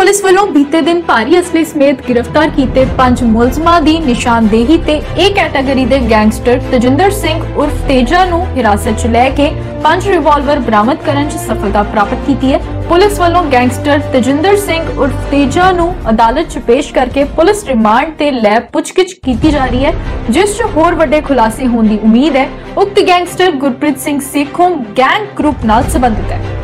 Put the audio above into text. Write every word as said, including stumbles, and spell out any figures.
Police वालों बीते दिन भारी असले समेत गिरफ्तार किए पांच मुलजमां की निशानदेही ते ए कैटेगरी के गैंगस्टर तजिंदर सिंह उर्फ तेजा नूं हिरासत च लैके पांच रिवॉल्वर बरामद करने च सफलता प्राप्त की है। पुलिस वालों गैंगस्टर तजिंदर सिंह उर्फ तेजा नूं अदालत च पेश करके पुलिस रिमांड ते लै पुछगिछ की जा रही है, जिस च होर वड्डे खुलासे होने की उम्मीद है। उक्त gangster Gurpreet Singh Sekhon gang group नाल संबंधित है।